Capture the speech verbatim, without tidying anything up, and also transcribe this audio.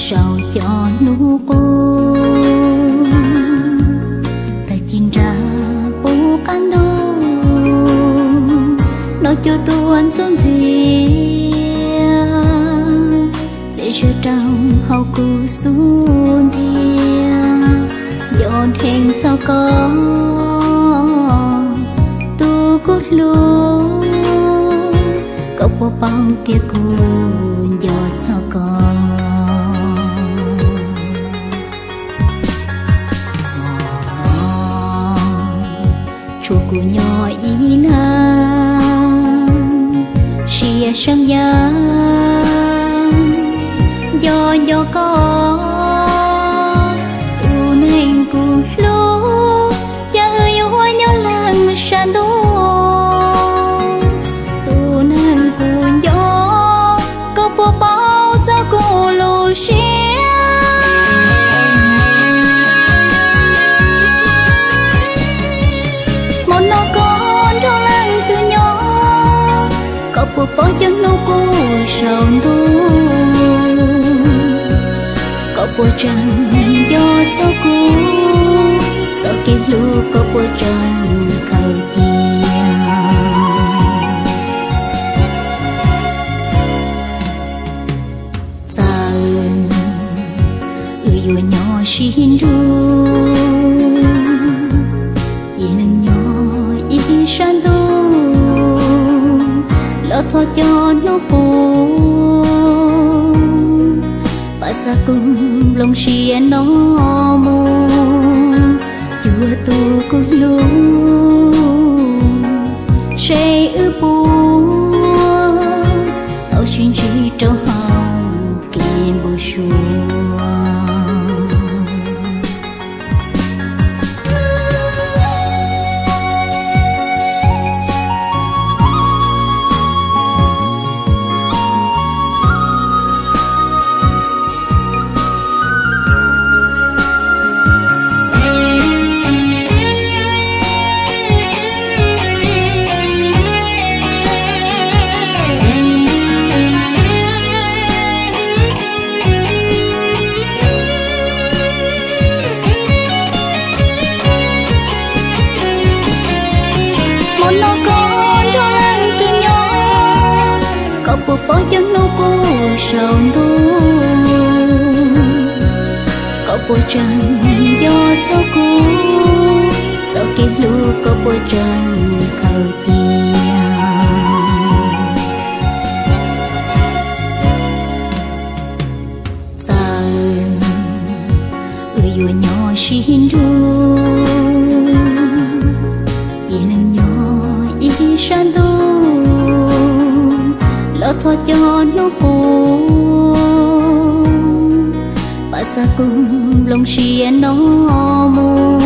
sao cho nụ cô ta chín ra bố can đô nó cho tuôn xuống gì dễ cho trong hậu cụ xuống thiên dọn thành sao có tu cút luôn cậu bỏ bao tia cuốn giọt sao có chùa của nhỏ ý nan chia sang giá do do có tu nên cu lú cha ơi hoa nhau làng san đô tu nên cu gió có bộ bao za cô lô xia một nó con trong làng từ nhỏ có bộ bao chân nô cô sầu đô bộ trăng gió gió cũ gió kêu lu có bộ trăng cầu tiền giờ ơi yêu nhỏ xin ru ý lần nhỏ ý san đô lỡ thôi cho nó cô sa cùng lòng xia nó mù chùa tu cô lu say ư bu tao xin chỉ cho hồng kim bồ xua nó con trong làng từ nhỏ có bộ bao chân nô cô sầu đô có bộ trăng gió gió cũ gió kêu lu có bộ trăng cầu tiền giờ ơi yêu nhỏ xin ru san đô lỡ thôi cho nó cô bà sa cùng lòng xia nó mù